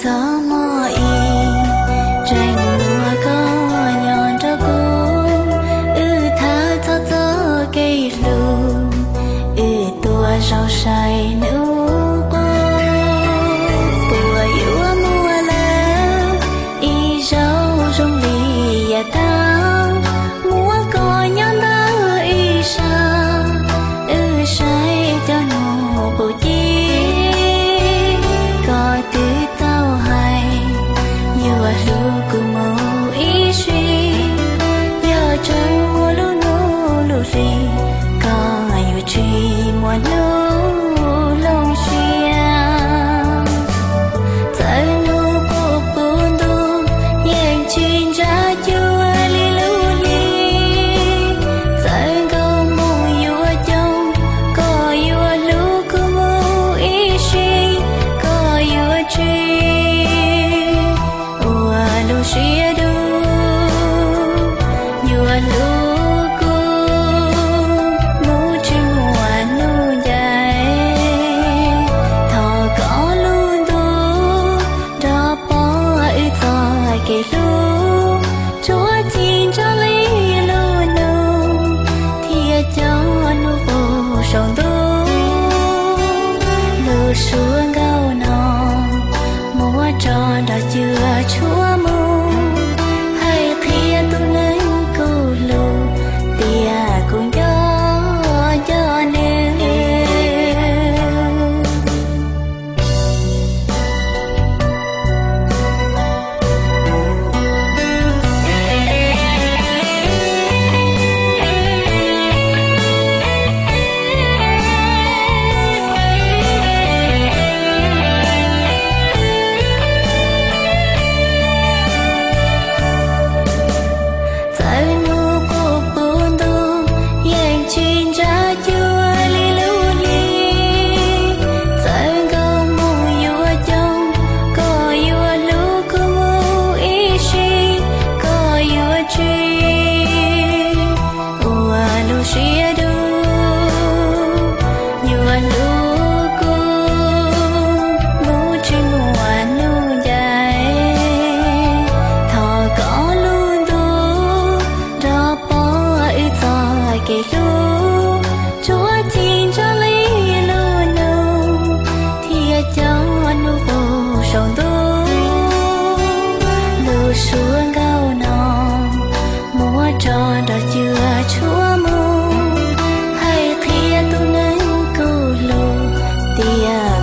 gió mơ y tranh lúa có nhọn cho cô tha cho gió cây lù tua rau say nữ cô tua yêu mùa lỡ y rau rong lì ya ta mùa có nhọn đỡ y sa say cho nụ bầu chi có từ tao hay yêu lu cu màu ý suy yêu chân mùa lu nô lu ri có yêu chi mùa lu long xuyên tại nụ cô buồn đu yên chuyện ra chưa li lu li tại câu mùa yêu trong có yêu lu cu màu ý suy có yêu chi lu xia du yêu lu cu mu chi mùa nu dài thọ có lu du đó bỏ ít thọ kể lu chúa tin cho lý lu nu thì cho nu vô sông du lu xuống gao non múa tròn đã chưa chúa mu hay khi tu lên câu lu tia cùng cho nên kể lu chúa tin cho lý lu nu thì cho nu vô sông du lu xuống gao non múa tròn đã chưa chúa mu hay khi tu nên câu lu tia